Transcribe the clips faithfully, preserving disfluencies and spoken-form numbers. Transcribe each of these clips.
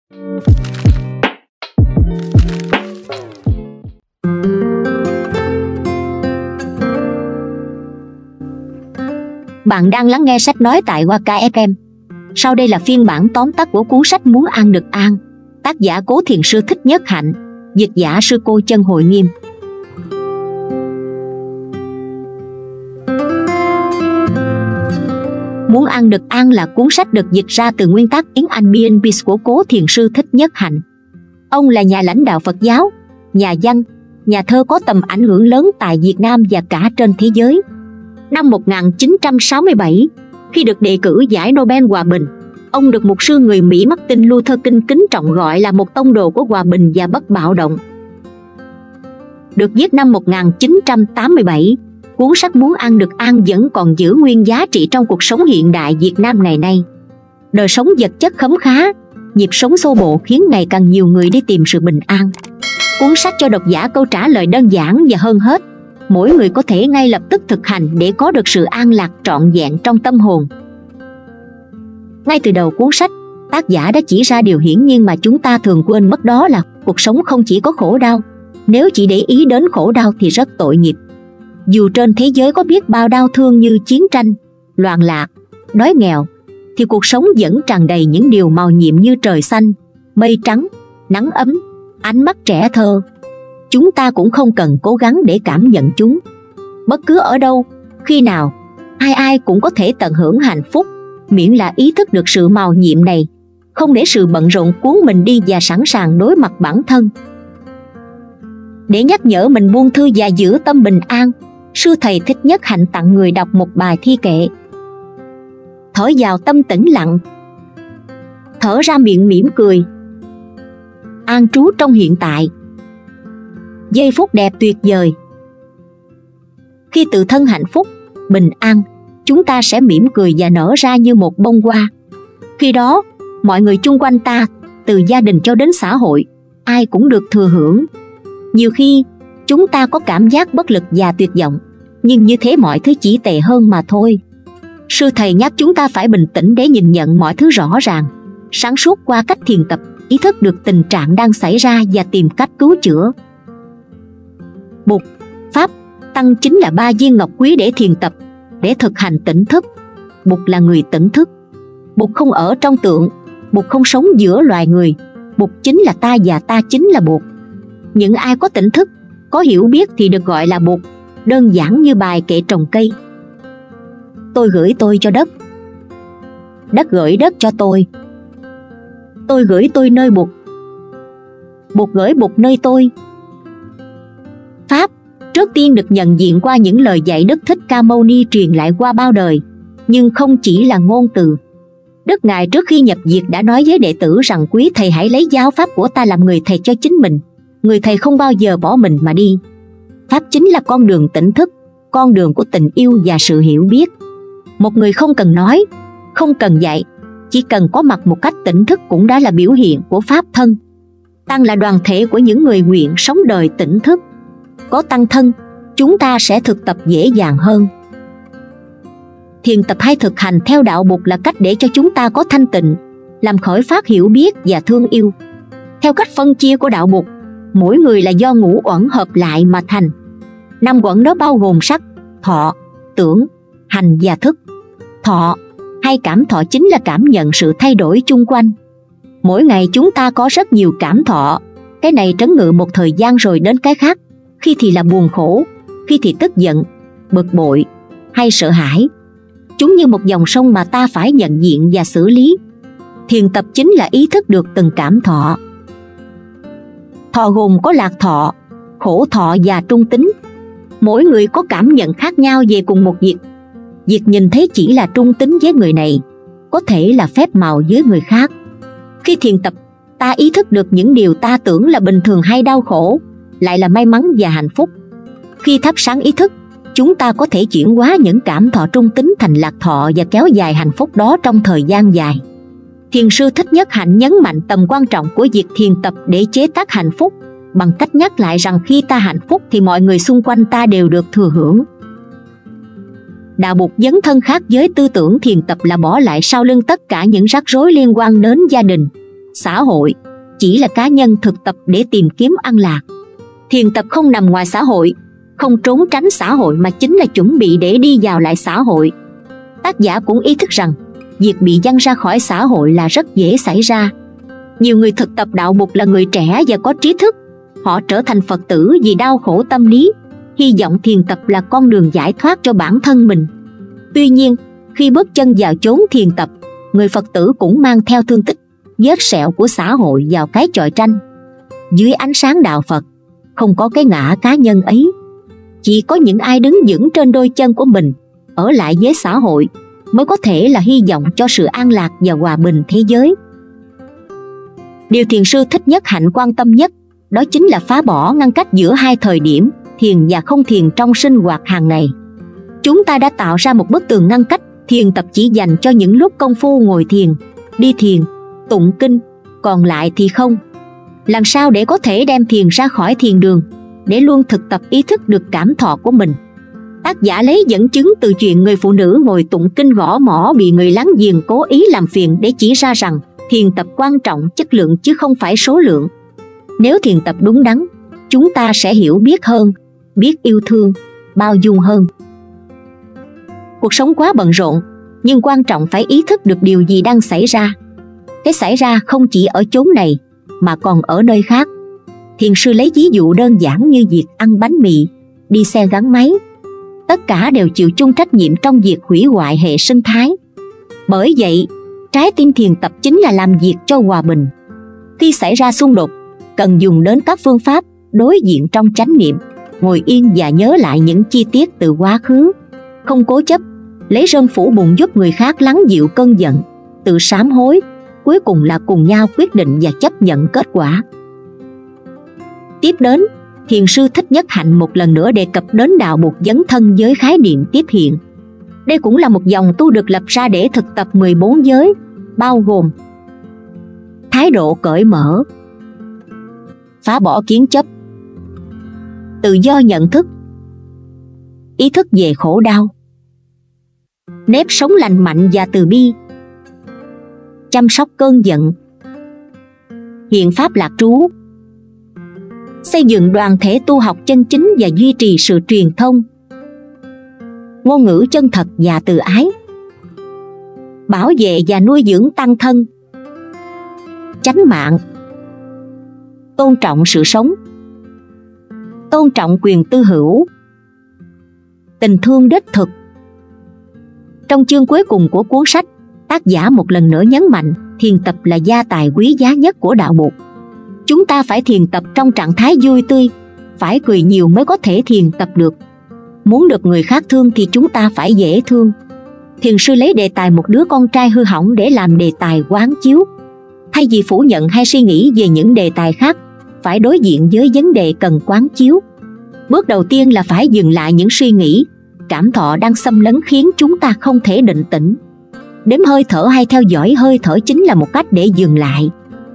Bạn đang lắng nghe sách nói tại Hoa Ca ép em. Sau đây là phiên bản tóm tắt của cuốn sách Muốn Ăn Được An, tác giả Cố Thiền Sư Thích Nhất Hạnh, dịch giả Sư Cô Chân Hội Nghiêm. Muốn Ăn Được An là cuốn sách được dịch ra từ nguyên tác tiếng Anh Be in Peace của Cố Thiền Sư Thích Nhất Hạnh. Ông là nhà lãnh đạo Phật giáo, nhà văn, nhà thơ có tầm ảnh hưởng lớn tại Việt Nam và cả trên thế giới. Năm một nghìn chín trăm sáu mươi bảy, khi được đề cử giải Nobel Hòa Bình, ông được mục sư người Mỹ Martin Luther King kính trọng gọi là một tông đồ của hòa bình và bất bạo động. Được viết năm một nghìn chín trăm tám mươi bảy, cuốn sách Muốn Ăn Được An vẫn còn giữ nguyên giá trị trong cuộc sống hiện đại Việt Nam ngày nay. Đời sống vật chất khấm khá, nhịp sống xô bồ khiến ngày càng nhiều người đi tìm sự bình an. Cuốn sách cho độc giả câu trả lời đơn giản và hơn hết, mỗi người có thể ngay lập tức thực hành để có được sự an lạc trọn vẹn trong tâm hồn. Ngay từ đầu cuốn sách, tác giả đã chỉ ra điều hiển nhiên mà chúng ta thường quên mất, đó là cuộc sống không chỉ có khổ đau. Nếu chỉ để ý đến khổ đau thì rất tội nghiệp. Dù trên thế giới có biết bao đau thương như chiến tranh, loạn lạc, đói nghèo, thì cuộc sống vẫn tràn đầy những điều màu nhiệm như trời xanh, mây trắng, nắng ấm, ánh mắt trẻ thơ. Chúng ta cũng không cần cố gắng để cảm nhận chúng. Bất cứ ở đâu, khi nào, ai ai cũng có thể tận hưởng hạnh phúc, miễn là ý thức được sự màu nhiệm này, không để sự bận rộn cuốn mình đi và sẵn sàng đối mặt bản thân. Để nhắc nhở mình buông thư và giữ tâm bình an, sư thầy Thích Nhất Hạnh tặng người đọc một bài thi kệ. Thở vào tâm tĩnh lặng, thở ra miệng mỉm cười, an trú trong hiện tại. Giây phút đẹp tuyệt vời. Khi tự thân hạnh phúc, bình an, chúng ta sẽ mỉm cười và nở ra như một bông hoa. Khi đó, mọi người chung quanh ta, từ gia đình cho đến xã hội, ai cũng được thừa hưởng. Nhiều khi, chúng ta có cảm giác bất lực và tuyệt vọng, nhưng như thế mọi thứ chỉ tệ hơn mà thôi. Sư thầy nhắc chúng ta phải bình tĩnh để nhìn nhận mọi thứ rõ ràng, sáng suốt qua cách thiền tập, ý thức được tình trạng đang xảy ra và tìm cách cứu chữa. Bụt, Pháp, Tăng chính là ba viên ngọc quý để thiền tập, để thực hành tỉnh thức. Bụt là người tỉnh thức. Bụt không ở trong tượng, Bụt không sống giữa loài người. Bụt chính là ta và ta chính là Bụt. Những ai có tỉnh thức, có hiểu biết thì được gọi là Bụt, đơn giản như bài kệ trồng cây. Tôi gửi tôi cho đất, đất gửi đất cho tôi. Tôi gửi tôi nơi Bụt, Bụt gửi Bụt nơi tôi. Pháp, trước tiên được nhận diện qua những lời dạy Đức Thích Ca Mâu Ni truyền lại qua bao đời, nhưng không chỉ là ngôn từ. Đức Ngài trước khi nhập diệt đã nói với đệ tử rằng quý thầy hãy lấy giáo pháp của ta làm người thầy cho chính mình. Người thầy không bao giờ bỏ mình mà đi. Pháp chính là con đường tỉnh thức, con đường của tình yêu và sự hiểu biết. Một người không cần nói, không cần dạy, chỉ cần có mặt một cách tỉnh thức cũng đã là biểu hiện của Pháp thân. Tăng là đoàn thể của những người nguyện sống đời tỉnh thức. Có tăng thân, chúng ta sẽ thực tập dễ dàng hơn. Thiền tập hay thực hành theo đạo Bụt là cách để cho chúng ta có thanh tịnh, làm khởi phát hiểu biết và thương yêu. Theo cách phân chia của đạo Bụt, mỗi người là do ngũ uẩn hợp lại mà thành. Năm uẩn đó bao gồm sắc, thọ, tưởng, hành và thức. Thọ hay cảm thọ chính là cảm nhận sự thay đổi chung quanh. Mỗi ngày chúng ta có rất nhiều cảm thọ. Cái này trấn ngự một thời gian rồi đến cái khác. Khi thì là buồn khổ, khi thì tức giận, bực bội hay sợ hãi. Chúng như một dòng sông mà ta phải nhận diện và xử lý. Thiền tập chính là ý thức được từng cảm thọ. Thọ gồm có lạc thọ, khổ thọ và trung tính. Mỗi người có cảm nhận khác nhau về cùng một việc. Việc nhìn thấy chỉ là trung tính với người này, có thể là phép màu với người khác. Khi thiền tập, ta ý thức được những điều ta tưởng là bình thường hay đau khổ, lại là may mắn và hạnh phúc. Khi thắp sáng ý thức, chúng ta có thể chuyển hóa những cảm thọ trung tính thành lạc thọ và kéo dài hạnh phúc đó trong thời gian dài. Thiền sư Thích Nhất Hạnh nhấn mạnh tầm quan trọng của việc thiền tập để chế tác hạnh phúc, bằng cách nhắc lại rằng khi ta hạnh phúc thì mọi người xung quanh ta đều được thừa hưởng. Đạo Bụt dấn thân khác với tư tưởng thiền tập là bỏ lại sau lưng tất cả những rắc rối liên quan đến gia đình, xã hội chỉ là cá nhân thực tập để tìm kiếm an lạc. Thiền tập không nằm ngoài xã hội, không trốn tránh xã hội mà chính là chuẩn bị để đi vào lại xã hội. Tác giả cũng ý thức rằng việc bị văng ra khỏi xã hội là rất dễ xảy ra. Nhiều người thực tập đạo Bụt là người trẻ và có trí thức. Họ trở thành Phật tử vì đau khổ tâm lý, hy vọng thiền tập là con đường giải thoát cho bản thân mình. Tuy nhiên, khi bước chân vào chốn thiền tập, người Phật tử cũng mang theo thương tích, vết sẹo của xã hội vào cái chòi tranh. Dưới ánh sáng đạo Phật, không có cái ngã cá nhân ấy. Chỉ có những ai đứng vững trên đôi chân của mình, ở lại với xã hội, mới có thể là hy vọng cho sự an lạc và hòa bình thế giới. Điều thiền sư Thích Nhất Hạnh quan tâm nhất, đó chính là phá bỏ ngăn cách giữa hai thời điểm, thiền và không thiền trong sinh hoạt hàng ngày. Chúng ta đã tạo ra một bức tường ngăn cách, thiền tập chỉ dành cho những lúc công phu ngồi thiền, đi thiền, tụng kinh, còn lại thì không. Làm sao để có thể đem thiền ra khỏi thiền đường, để luôn thực tập ý thức được cảm thọ của mình? Tác giả lấy dẫn chứng từ chuyện người phụ nữ ngồi tụng kinh gõ mõ bị người láng giềng cố ý làm phiền để chỉ ra rằng thiền tập quan trọng chất lượng chứ không phải số lượng. Nếu thiền tập đúng đắn, chúng ta sẽ hiểu biết hơn, biết yêu thương, bao dung hơn. Cuộc sống quá bận rộn, nhưng quan trọng phải ý thức được điều gì đang xảy ra. Cái xảy ra không chỉ ở chốn này, mà còn ở nơi khác. Thiền sư lấy ví dụ đơn giản như việc ăn bánh mì, đi xe gắn máy. Tất cả đều chịu chung trách nhiệm trong việc hủy hoại hệ sinh thái. Bởi vậy, trái tim thiền tập chính là làm việc cho hòa bình. Khi xảy ra xung đột, cần dùng đến các phương pháp đối diện trong chánh niệm, ngồi yên và nhớ lại những chi tiết từ quá khứ. Không cố chấp, lấy rơm phủ bùn giúp người khác lắng dịu cơn giận, tự sám hối, cuối cùng là cùng nhau quyết định và chấp nhận kết quả. Tiếp đến, thiền sư Thích Nhất Hạnh một lần nữa đề cập đến đạo Bụt dấn thân với khái niệm tiếp hiện. Đây cũng là một dòng tu được lập ra để thực tập mười bốn giới, bao gồm thái độ cởi mở, phá bỏ kiến chấp, tự do nhận thức, ý thức về khổ đau, nếp sống lành mạnh và từ bi, chăm sóc cơn giận, hiện pháp lạc trú, xây dựng đoàn thể tu học chân chính và duy trì sự truyền thông, ngôn ngữ chân thật và từ ái, bảo vệ và nuôi dưỡng tăng thân, chánh mạng, tôn trọng sự sống, tôn trọng quyền tư hữu, tình thương đích thực. Trong chương cuối cùng của cuốn sách, tác giả một lần nữa nhấn mạnh thiền tập là gia tài quý giá nhất của đạo Bụt. Chúng ta phải thiền tập trong trạng thái vui tươi, phải cười nhiều mới có thể thiền tập được. Muốn được người khác thương thì chúng ta phải dễ thương. Thiền sư lấy đề tài một đứa con trai hư hỏng để làm đề tài quán chiếu. Thay vì phủ nhận hay suy nghĩ về những đề tài khác, phải đối diện với vấn đề cần quán chiếu. Bước đầu tiên là phải dừng lại những suy nghĩ, cảm thọ đang xâm lấn khiến chúng ta không thể định tĩnh. Đếm hơi thở hay theo dõi hơi thở chính là một cách để dừng lại.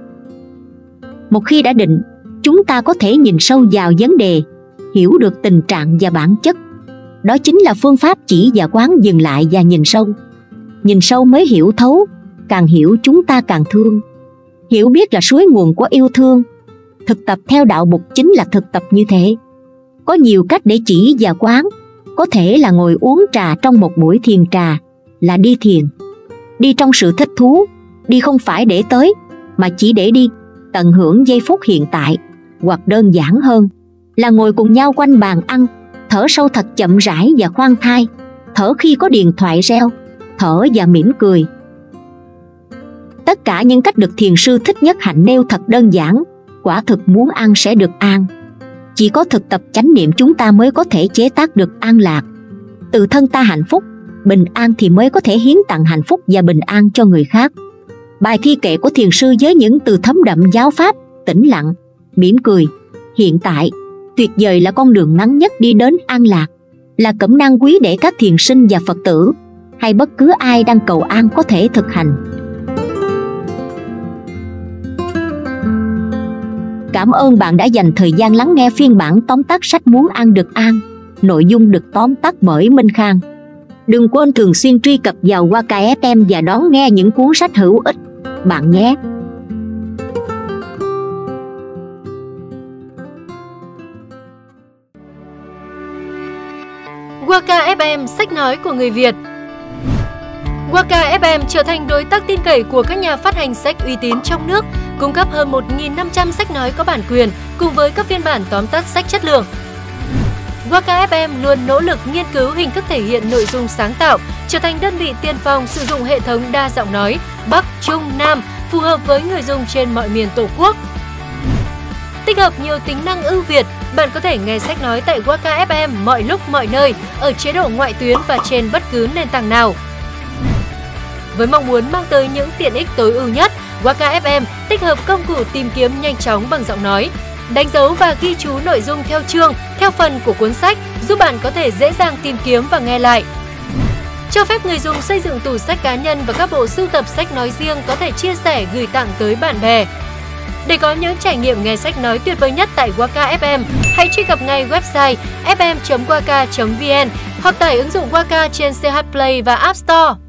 Một khi đã định, chúng ta có thể nhìn sâu vào vấn đề, hiểu được tình trạng và bản chất. Đó chính là phương pháp chỉ và quán dừng lại và nhìn sâu. Nhìn sâu mới hiểu thấu, càng hiểu chúng ta càng thương. Hiểu biết là suối nguồn của yêu thương. Thực tập theo đạo Bụt chính là thực tập như thế. Có nhiều cách để chỉ và quán. Có thể là ngồi uống trà trong một buổi thiền trà, là đi thiền. Đi trong sự thích thú, đi không phải để tới, mà chỉ để đi, tận hưởng giây phút hiện tại. Hoặc đơn giản hơn, là ngồi cùng nhau quanh bàn ăn, thở sâu thật chậm rãi và khoan thai, thở khi có điện thoại reo, thở và mỉm cười. Tất cả những cách được thiền sư Thích Nhất Hạnh nêu thật đơn giản, quả thực muốn ăn sẽ được an. Chỉ có thực tập chánh niệm chúng ta mới có thể chế tác được an lạc. Từ thân ta hạnh phúc, bình an thì mới có thể hiến tặng hạnh phúc và bình an cho người khác. Bài thi kệ của thiền sư với những từ thấm đậm giáo pháp, tĩnh lặng, mỉm cười, hiện tại, tuyệt vời là con đường ngắn nhất đi đến an lạc, là cẩm nang quý để các thiền sinh và Phật tử, hay bất cứ ai đang cầu an có thể thực hành. Cảm ơn bạn đã dành thời gian lắng nghe phiên bản tóm tắt sách Muốn An Được An. Nội dung được tóm tắt bởi Minh Khang. Đừng quên thường xuyên truy cập vào Waka ép em và đón nghe những cuốn sách hữu ích bạn nhé. Waka ép em, sách nói của người Việt. Waka ép em trở thành đối tác tin cậy của các nhà phát hành sách uy tín trong nước, cung cấp hơn một nghìn năm trăm sách nói có bản quyền cùng với các phiên bản tóm tắt sách chất lượng. Waka ép em luôn nỗ lực nghiên cứu hình thức thể hiện nội dung sáng tạo, trở thành đơn vị tiên phong sử dụng hệ thống đa giọng nói Bắc, Trung, Nam phù hợp với người dùng trên mọi miền Tổ quốc. Tích hợp nhiều tính năng ưu việt, bạn có thể nghe sách nói tại Waka ép em mọi lúc mọi nơi, ở chế độ ngoại tuyến và trên bất cứ nền tảng nào. Với mong muốn mang tới những tiện ích tối ưu nhất, Waka ép em tích hợp công cụ tìm kiếm nhanh chóng bằng giọng nói, đánh dấu và ghi chú nội dung theo chương, theo phần của cuốn sách, giúp bạn có thể dễ dàng tìm kiếm và nghe lại. Cho phép người dùng xây dựng tủ sách cá nhân và các bộ sưu tập sách nói riêng có thể chia sẻ gửi tặng tới bạn bè. Để có những trải nghiệm nghe sách nói tuyệt vời nhất tại Waka ép em, hãy truy cập ngay website f m chấm waka chấm v n hoặc tải ứng dụng Waka trên xê hát Play và App Store.